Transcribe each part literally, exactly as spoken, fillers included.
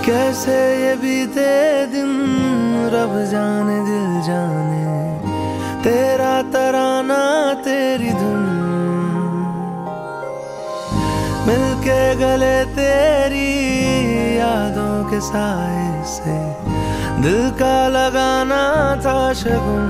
कैसे ये बीते दिन रब जाने दिल जाने, तेरा तराना तेरी धुन मिलके गले तेरी यादों के साए से दिल का लगाना था शगुन।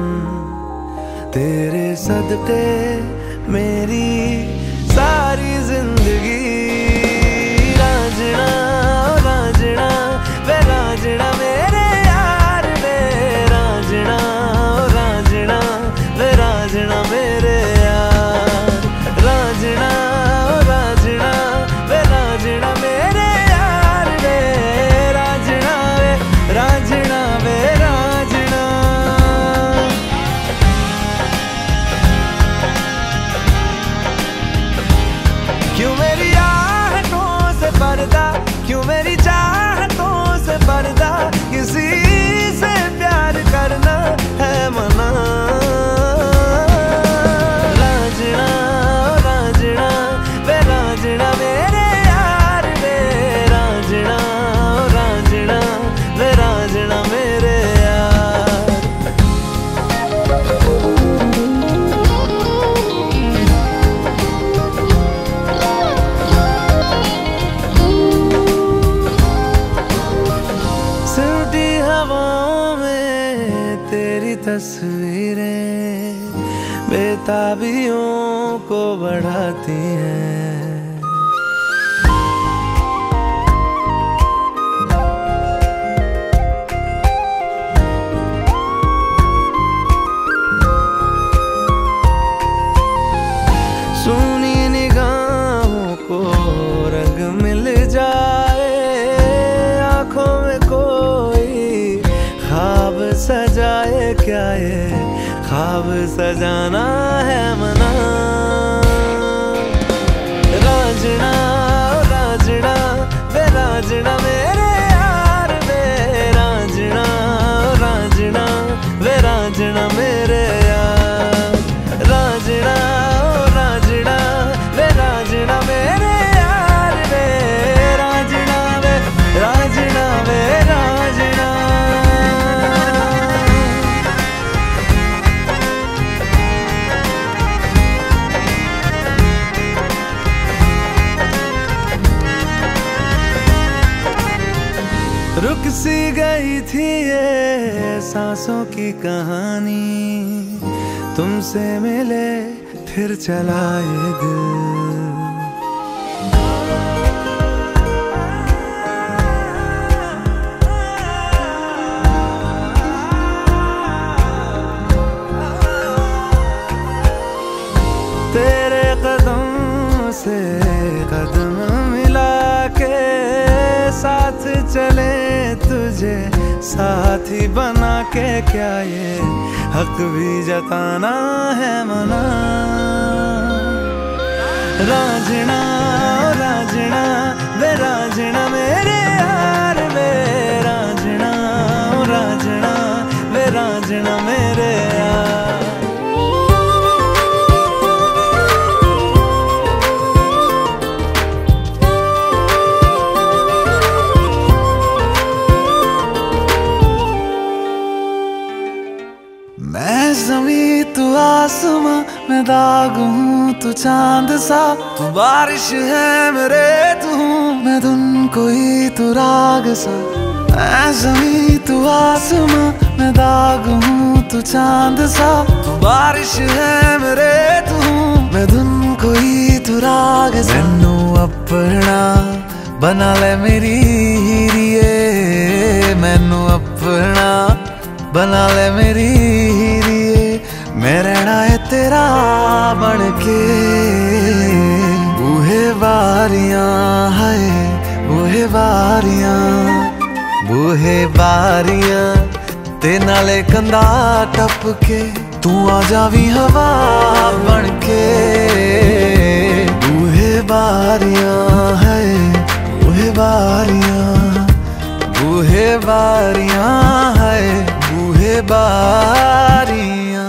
तेरे सदके मेरी सारी जिंदगी रांझना रांझना वे रांझना मेरे यार वे रांझना रांझना वे रांझना मेरे यार रांझना रांझना वे रांझना मेरे यार वे रांझना वे रांझना वे रांझना। क्यों मेरी आहटों से पर्दा, क्यों मेरी चाहतों से पर्दा, किसी से प्यार करना है मना। रांझना रांझना वे रांझना मेरे यार वे रांझना रांझना वे रांझना मेरे यार। सिमटी हवाओं में तेरी तस्वीरें बेताबियों को बढ़ाती हैं। सुनी निगाहों को रंग मिल जाए, आंखों में कोई ख्वाब सजाए, क्या ये ख्वाब सजाना है मना। रांझना रांझना वे रांझना मेरे यार वे रांझना रांझना वे रांझना मेरे यार रांझना रांझना वे रांझना मेरे यार वे रांझना वे रांझना वे रांझना। रुक सी गई थी ये सांसों की कहानी, तुमसे मिले फिर चला ये दिल। तेरे कदम से कदम मिला के साथ चले तुझे साथी बना के, क्या ये हक भी जताना है मना। रांझना रांझना वे रांझना मेरे यार वे रांझना रांझना वे रांझना मेरे यार। मैं ज़मीं तू आसमां, मैं दाग हूँ तू चांद सा, तू बारिश है मेरे तू हूँ मैं धुन कोई तू राग सा। मैं ज़मीं तू आसमां, मैं दाग हूँ तू चांद सा, तू बारिश है मेरे तू हूँ मैं धुन कोई तू राग सा। मैनू अपना बना ले मेरी हीरिए, मैनू अपना बना ले मेरी हीरिए, मैं रहना है तेरा बन के। बूहे बारियां है बूहे बारियां बूहे बारियां ते नाले कंधा टप के, तू आ जावी हवा बन के। बूहे बारियां है बूहे बारियां बूहे बारियां है बूहे बारियां।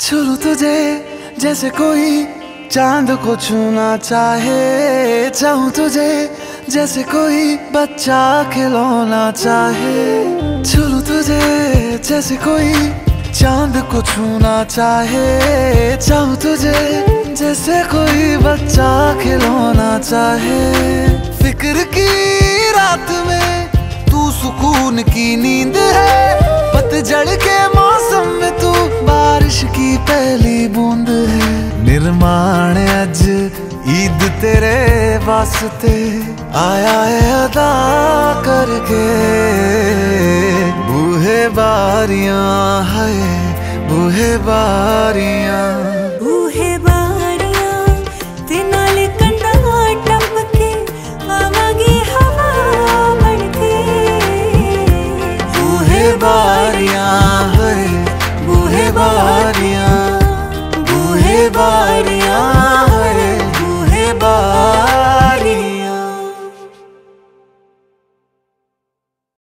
छू लूं तुझे जैसे कोई चांद को छूना चाहे, चाहूं तुझे जैसे कोई बच्चा खिलौना चाहे। छू लूं तुझे जैसे कोई चांद को छूना चाहे, चाहूं तुझे जैसे कोई बच्चा खिलौना चाहे। फिक्र की रात में तू सुकून की नींद है, पतझड़ के मौसम में तू बारिश की पहली बूंद है। निर्माण अज ईद तेरे वास्ते आया है अदा करके, बूहे बारियां है बूहे बारियां।